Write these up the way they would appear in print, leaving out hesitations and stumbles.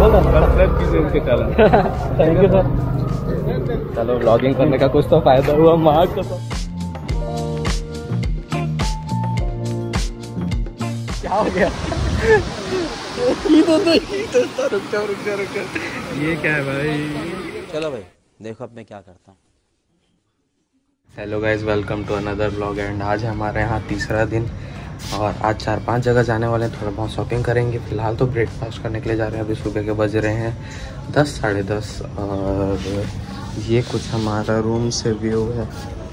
Subscribe कीजिए उनके channel. Thank you sir. चलो व्लॉगिंग करने का कुछ तो फायदा हुआ माँ को। क्या हो गया? रुक जा। ये क्या है भाई? चलो भाई देखो अब मैं क्या करता हूँ। Hello guys, welcome to another vlog. And आज है हमारे यहाँ तीसरा दिन और आज 4-5 जगह जाने वाले हैं। थोड़ा बहुत शॉपिंग करेंगे। फिलहाल तो ब्रेकफास्ट करने के लिए जा रहे हैं। अभी सुबह के बज रहे हैं 10 साढ़े 10 और ये कुछ हमारा रूम से व्यू है।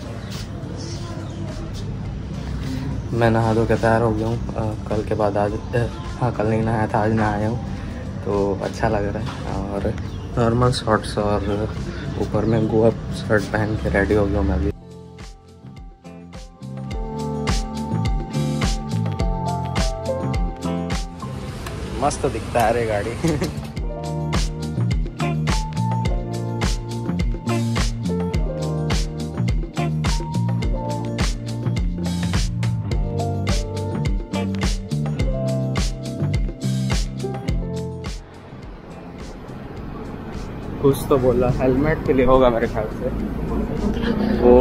मैं नहा धो के तैयार हो गया हूँ। कल के बाद आज कल नहीं नहाया था, आज नहाया हूँ तो अच्छा लग रहा है। और नॉर्मल शॉर्ट्स और ऊपर में गोवा शर्ट पहन के रेडी हो गया हूँ मैं भी। मस्त दिखता है रे गाड़ी। कुछ तो बोला, हेलमेट के लिए होगा मेरे ख्याल से वो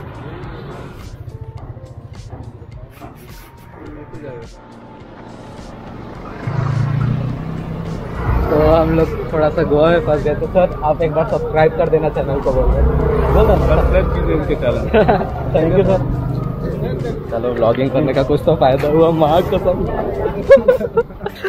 तो हम लोग थोड़ा सा गोवा में फंस गए। तो सर आप एक बार सब्सक्राइब कर देना चैनल को। बोल रहे सब्सक्राइब कीजिए उनके चैनल। Thank you sir. चलो व्लॉगिंग करने का कुछ तो फायदा हुआ माँ को सब।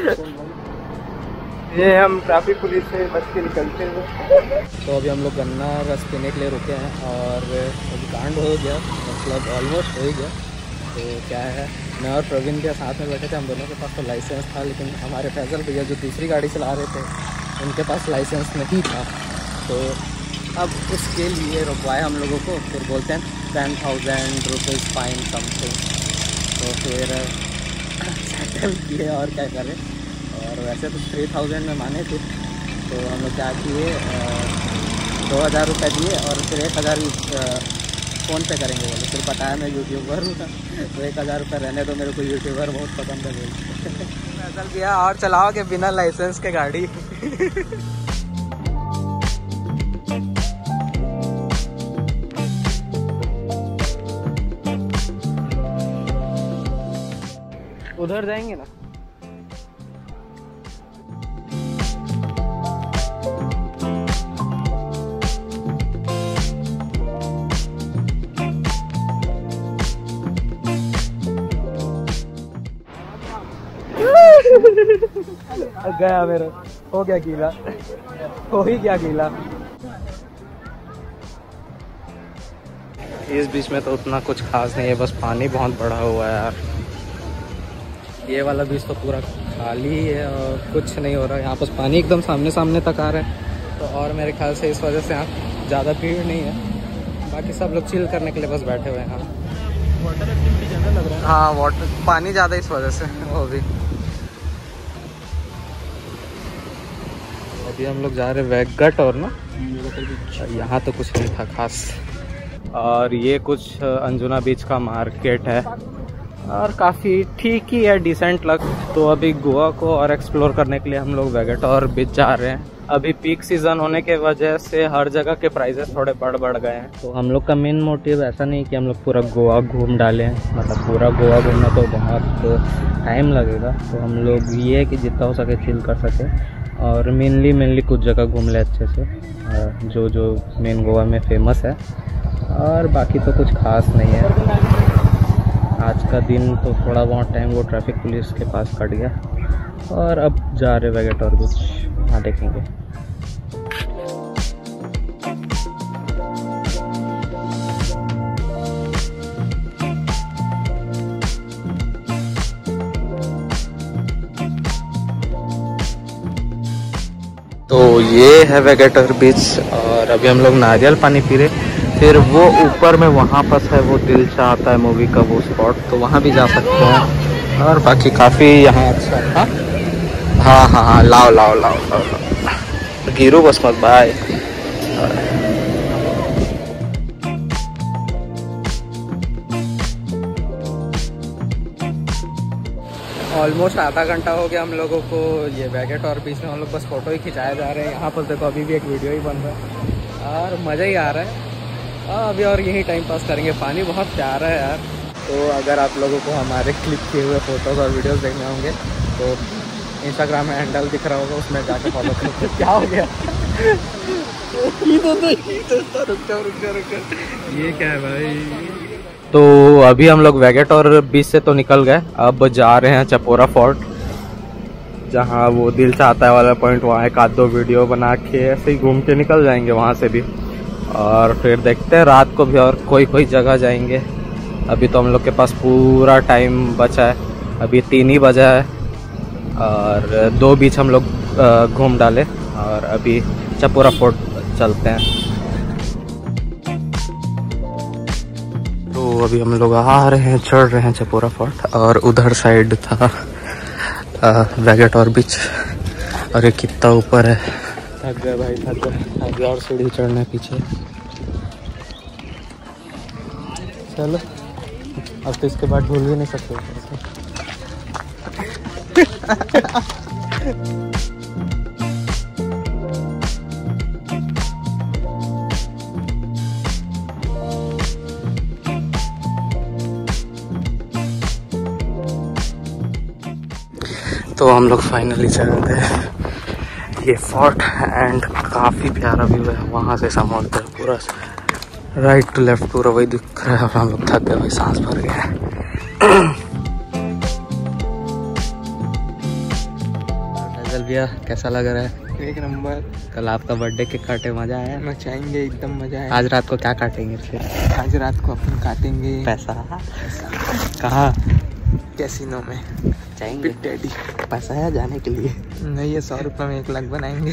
ये हम ट्रैफिक पुलिस से बच के निकलते हैं। तो अभी हम लोग गन्ना रस पीने के लिए रुके हैं और अभी कांड हो गया, मतलब ऑलमोस्ट हो ही गया। तो क्या है, मैं और प्रवीण के साथ में बैठे थे। हम दोनों के पास तो लाइसेंस था, लेकिन हमारे फैजल भैया जो दूसरी गाड़ी चला रहे थे उनके पास लाइसेंस नहीं था। तो अब उसके लिए रुकवाए हम लोगों को। फिर बोलते हैं 10,000 रुपीज़ फाइन समथिंग। तो फिर सेटल किए और क्या करें। और वैसे तो 3,000 में माने थे। तो हम लोग क्या किए, 2,000 रुपये दिए और फिर 1,000 फ़ोन पे करेंगे बोले। फिर बताया मैं यूट्यूबर हूँ तो 1,000 रुपये रहने दो, मेरे को यूट्यूबर बहुत पसंद है बोल। पैदल किया और चलाओगे बिना लाइसेंस के गाड़ी। उधर जाएंगे ना। गया मेरा, हो गया गीला, हो ही गया गीला। इस बीच में तो उतना कुछ खास नहीं है, बस पानी बहुत बड़ा हुआ है यार। ये वाला बीच तो पूरा खाली है और कुछ नहीं हो रहा है। यहाँ पास पानी एकदम सामने सामने तक आ रहा है। तो और मेरे ख्याल से इस वजह से यहाँ ज़्यादा भीड़ नहीं है। बाकी सब लोग चिल करने के लिए बस बैठे हुए हैं। यहाँ वाटर एक्टिविटी ज़्यादा लग रहा है। हाँ वाटर पानी ज़्यादा इस वजह से वो भी। अभी हम लोग जा रहे हैं वैगट और ना, यहाँ तो कुछ नहीं था खास। और ये कुछ अंजुना बीच का मार्केट है और काफ़ी ठीक ही है, डिसेंट लग। तो अभी गोवा को और एक्सप्लोर करने के लिए हम लोग वैगट और बीच जा रहे हैं। अभी पीक सीज़न होने के वजह से हर जगह के प्राइसेस थोड़े बढ़ गए हैं। तो हम लोग का मेन मोटिव ऐसा नहीं कि हम लोग पूरा गोवा घूम डालें, मतलब पूरा गोवा घूमना तो बहुत टाइम लगेगा। तो हम लोग ये है कि जितना हो सके चिल कर सके और मेनली कुछ जगह घूम ले अच्छे से, जो मेन गोवा में फेमस है। और बाकी तो कुछ खास नहीं है। आज का दिन तो थोड़ा बहुत टाइम वो ट्रैफिक पुलिस के पास कट गया और अब जा रहे वैगट और कुछ वहाँ देखेंगे। तो ये है वैगेटर बीच और अभी हम लोग नारियल पानी पी रहे। फिर वो ऊपर में वहाँ पर है वो दिल चाहता है मूवी का वो स्पॉट, तो वहाँ भी जा सकते हैं। और बाकी काफ़ी यहाँ अच्छा है। हाँ लाओ गिरो बस मत, बाय। ऑलमोस्ट आधा घंटा हो गया हम लोगों को ये वैगेट और बीच में हम लोग बस फ़ोटो ही खिंचाए जा रहे हैं। यहाँ पर देखो अभी भी एक वीडियो ही बन रहा है और मज़ा ही आ रहा है। अभी और यही टाइम पास करेंगे। पानी बहुत प्यारा है यार। तो अगर आप लोगों को हमारे क्लिक किए हुए फ़ोटोज़ और वीडियोज़ देखने होंगे तो इंस्टाग्राम में हैंडल दिख रहा होगा, उसमें जाकर फॉलो करो। क्या हो गया? ये क्या है भाई? तो अभी हम लोग वैगेट और बीच से तो निकल गए, अब जा रहे हैं चपोरा फोर्ट, जहाँ वो दिल चाहता है वाला पॉइंट। वहाँ एक आध दो वीडियो बना के ऐसे ही घूम के निकल जाएंगे वहाँ से भी। और फिर देखते हैं रात को भी और कोई जगह जाएंगे। अभी तो हम लोग के पास पूरा टाइम बचा है, अभी 3 ही बजा है और 2 बीच हम लोग घूम डाले और अभी चपोरा फोर्ट चलते हैं। तो अभी हम लोग आ रहे हैं, चढ़ रहे हैं चपोरा फोर्ट और उधर साइड था वैगेट और बीच। और ये कितना ऊपर है, थक गए भाई, थक गए। अभी और सीढ़ी चढ़ना है पीछे। चलो अब तो इसके बाद भूल भी नहीं सकते। तो हम लोग फाइनली चढ़ गए ये फोर्ट एंड काफ़ी प्यारा व्यू है वहाँ से। समुद्र पूरा राइट टू लेफ्ट पूरा वही दिख रहा है। हम लोग थक गए भाई, सांस भर गया है। फैजल भैया कैसा लग रहा है? एक नंबर। कल आपका बर्थडे केक काटे, मजा आया? मचाएंगे एकदम, मजा आया। आज रात को क्या काटेंगे फिर? आज रात को अपन काटेंगे पैसा। कहाँ? कैसीनो में जाएंगे? Big daddy. पैसा है जाने के लिए? नहीं, ये 100 रुपये में 1 लाख बनाएंगे।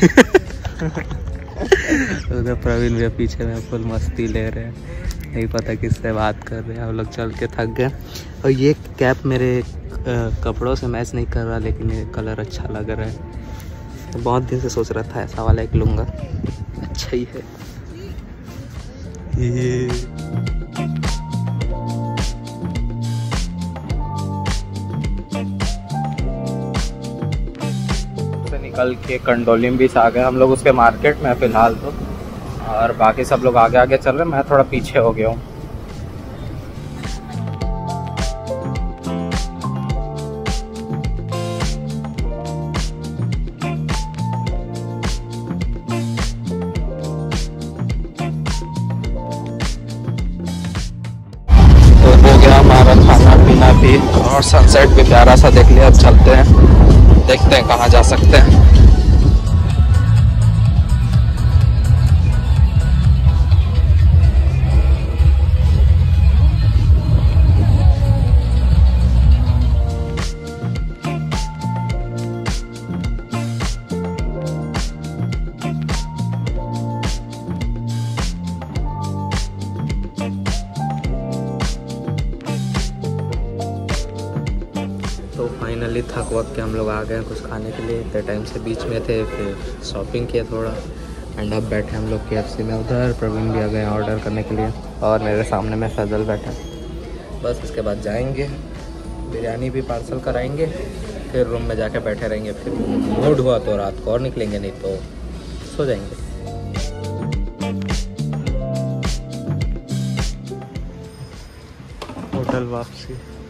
उधर प्रवीण भैया पीछे में फुल मस्ती ले रहे हैं, नहीं पता किससे बात कर रहे हैं। हम लोग चल के थक गए। और ये कैप मेरे कपड़ों से मैच नहीं कर रहा, लेकिन ये कलर अच्छा लग रहा है। तो बहुत दिन से सोच रहा था ऐसा वाला एक लूँगा, अच्छा ही है ये। निकल के कंडोलिम बीच आ गए हम लोग, उसके मार्केट में फिलहाल तो। और बाकी सब लोग आगे आगे चल रहे हैं, मैं थोड़ा पीछे हो गया हूँ। तो हो गया हमारा खाना पीना भी और सनसेट भी प्यारा सा देख लिया। अब चलते हैं, देखते हैं कहाँ जा सकते हैं। तो फाइनली थक वक के हम लोग आ गए कुछ खाने के लिए। इतने टाइम से बीच में थे, फिर शॉपिंग किया थोड़ा एंड अब बैठे हम लोग KFC में। उधर प्रवीण भी आ गए ऑर्डर करने के लिए और मेरे सामने में फैजल बैठा। बस इसके बाद जाएंगे, बिरयानी भी पार्सल कराएंगे, फिर रूम में जाके बैठे रहेंगे। फिर मूड हुआ तो रात को और निकलेंगे, नहीं तो सो जाएंगे। होटल वापसी।